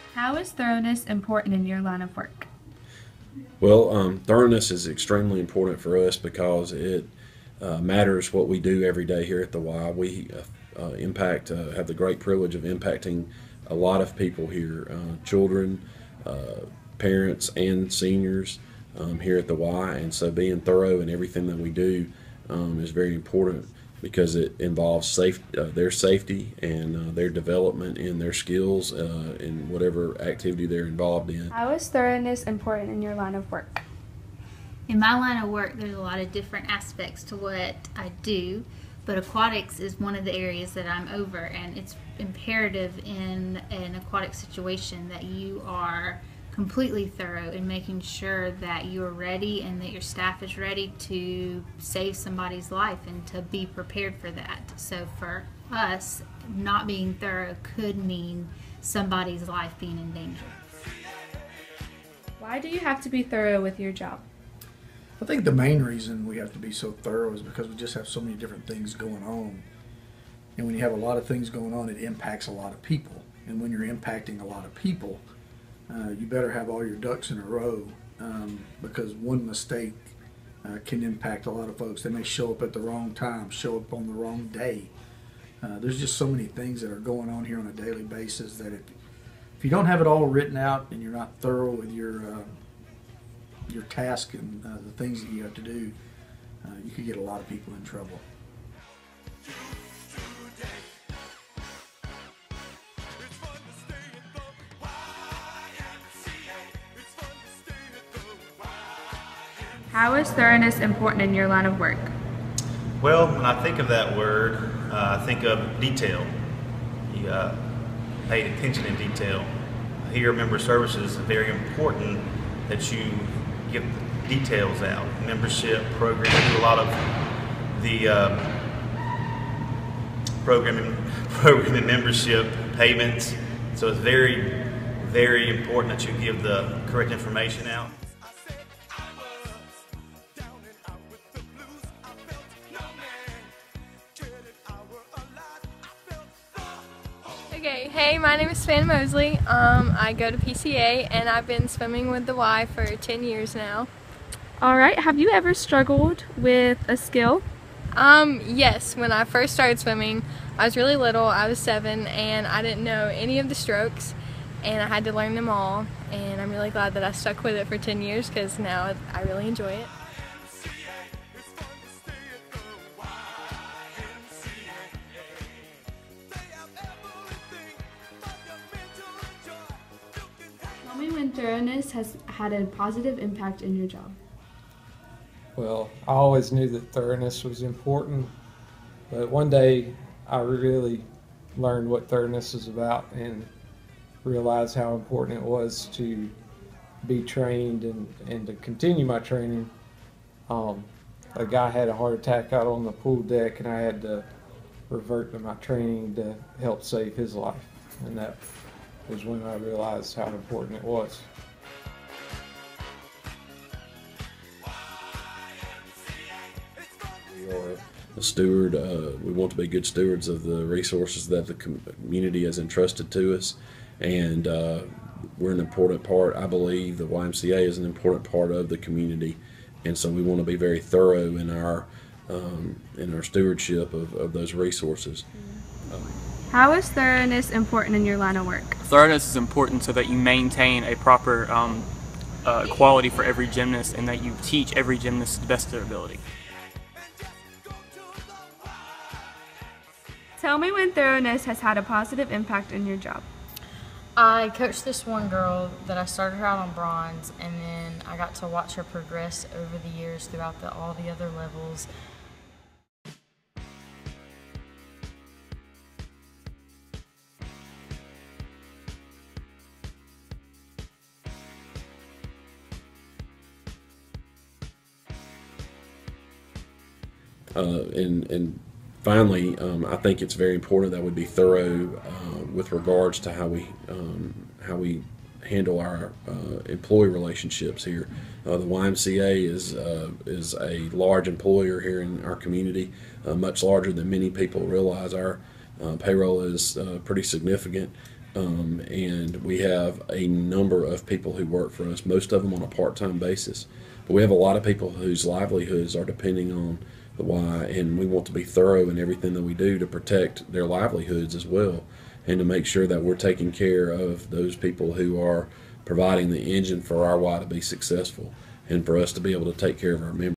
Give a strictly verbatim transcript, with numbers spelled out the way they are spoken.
How is thoroughness important in your line of work? Well, um, thoroughness is extremely important for us because it uh, matters what we do every day here at the Y. We uh, uh, impact, uh, have the great privilege of impacting a lot of people here, uh, children, uh, parents, and seniors um, here at the Y. And so being thorough in everything that we do um, is very important because it involves safe, uh, their safety and uh, their development in their skills uh, in whatever activity they're involved in. How is thoroughness important in your line of work? In my line of work, there's a lot of different aspects to what I do, but aquatics is one of the areas that I'm over, and it's imperative in an aquatic situation that you are completely thorough in making sure that you're ready and that your staff is ready to save somebody's life and to be prepared for that. So for us, not being thorough could mean somebody's life being in danger. Why do you have to be thorough with your job? I think the main reason we have to be so thorough is because we just have so many different things going on. And when you have a lot of things going on, it impacts a lot of people. And when you're impacting a lot of people, uh, you better have all your ducks in a row um, because one mistake uh, can impact a lot of folks. They may show up at the wrong time, show up on the wrong day. Uh, there's just so many things that are going on here on a daily basis that if, if you don't have it all written out and you're not thorough with your uh, your task and uh, the things that you have to do, uh, you could get a lot of people in trouble. How is thoroughness important in your line of work? Well, when I think of that word, uh, I think of detail. You uh, paid attention in detail. Here, member services, it's very important that you get the details out. Membership, program, we do a lot of the uh, programming, programming membership payments. So it's very, very important that you give the correct information out. Okay, hey, my name is Savannah Mosley. Um, I go to P C A and I've been swimming with the Y for ten years now. All right, have you ever struggled with a skill? Um, yes, when I first started swimming, I was really little, I was seven, and I didn't know any of the strokes, and I had to learn them all, and I'm really glad that I stuck with it for ten years because now I really enjoy it. Tell me when thoroughness has had a positive impact in your job. Well, I always knew that thoroughness was important, but one day I really learned what thoroughness is about and realized how important it was to be trained and, and to continue my training. Um, a guy had a heart attack out on the pool deck and I had to revert to my training to help save his life, and that was when I realized how important it was. We are a steward. Uh, we want to be good stewards of the resources that the community has entrusted to us, and uh, we're an important part. I believe the Y M C A is an important part of the community, and so we want to be very thorough in our um, in our stewardship of, of those resources. Um, How is thoroughness important in your line of work? Thoroughness is important so that you maintain a proper um, uh, quality for every gymnast and that you teach every gymnast to the best of their ability. Tell me when thoroughness has had a positive impact in your job. I coached this one girl that I started her out on bronze, and then I got to watch her progress over the years throughout the, all the other levels. Uh, and, and finally, um, I think it's very important that we be thorough uh, with regards to how we um, how we handle our uh, employee relationships here. Uh, the Y M C A is uh, is a large employer here in our community, uh, much larger than many people realize. Our uh, payroll is uh, pretty significant, Um, and we have a number of people who work for us, most of them on a part-time basis. But we have a lot of people whose livelihoods are depending on the Y, and we want to be thorough in everything that we do to protect their livelihoods as well, and to make sure that we're taking care of those people who are providing the engine for our Y to be successful, and for us to be able to take care of our members.